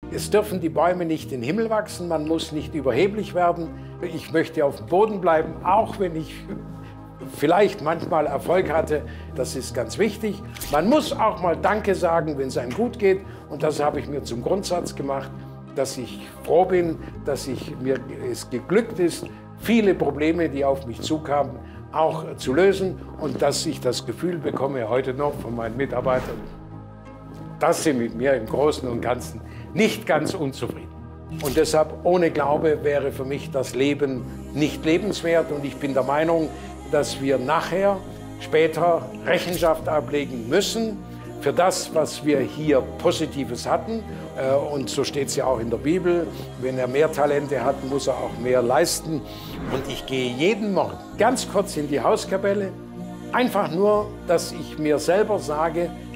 Es dürfen die Bäume nicht in den Himmel wachsen, man muss nicht überheblich werden. Ich möchte auf dem Boden bleiben, auch wenn ich vielleicht manchmal Erfolg hatte. Das ist ganz wichtig. Man muss auch mal Danke sagen, wenn es einem gut geht. Und das habe ich mir zum Grundsatz gemacht, dass ich froh bin, dass mir es geglückt ist, viele Probleme, die auf mich zukamen, auch zu lösen. Und dass ich das Gefühl bekomme, heute noch von meinen Mitarbeitern, dass sie mit mir im Großen und Ganzen nicht ganz unzufrieden. Und deshalb, ohne Glaube wäre für mich das Leben nicht lebenswert. Und ich bin der Meinung, dass wir nachher, später Rechenschaft ablegen müssen für das, was wir hier Positives hatten. Und so steht es ja auch in der Bibel. Wenn er mehr Talente hat, muss er auch mehr leisten. Und ich gehe jeden Morgen ganz kurz in die Hauskapelle. Einfach nur, dass ich mir selber sage,